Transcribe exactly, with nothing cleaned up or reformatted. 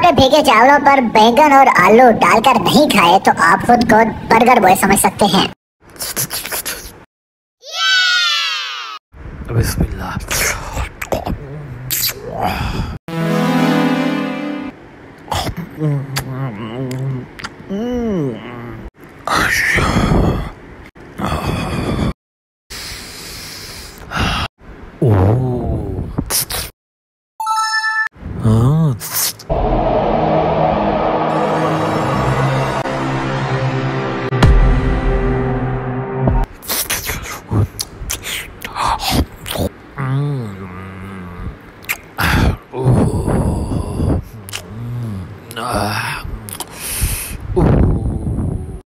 आपने भीगे चावलों पर बैंगन और आलू डालकर नहीं खाए तो आप खुद को बर्गर बॉय समझ सकते हैं। बिस्मिल्लाह। Ah.